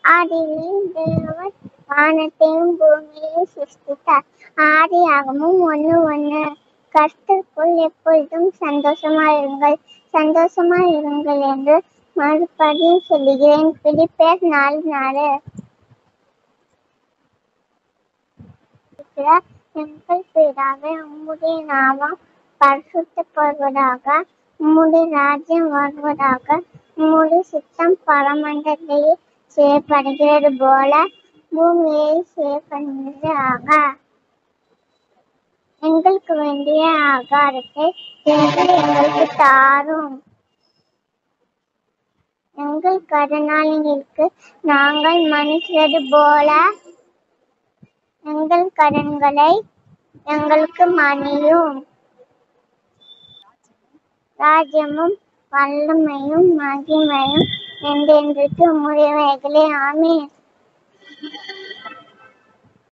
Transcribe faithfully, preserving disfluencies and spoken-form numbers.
ஆதியிலே தேவன் வானத்தையும் பூமியையும் சிருஷ்டித்தார். ஆதியாகமம் ஒண்ணு ஒண்ணு. கர்த்தருக்குள் எப்பொழுதும் சந்தோஷமாயிருங்கள் சந்தோஷமாயிருங்கள் என்று மறுபடியும் சொல்லுகிறேன். பிலிப்பியர் நாலு நாலு. எங்கள் பிதாவே, உம்முடைய நாமம் பரிசுத்தப்படுவதாக, உம்முடைய ராஜ்யம் வருவதாக, உம்முடைய சித்தம் பரமண்டலத்தில் செய்யப்படுகிறது போல பூமியை செய்யப்படுவதாக. எங்களுக்கு வேண்டிய ஆகாரத்தை இன்று எங்களுக்கு தாரும். எங்கள் கடனாளிகளுக்கு நாங்கள் மன்னிக்கிறது போல எங்கள் கடன்களை எங்களுக்கு மன்னியும். ராஜ்யமும் வல்லமையும் மகிமையும் என்றென்றைக்கும் உம்முடையவைகளே. ஆமென்.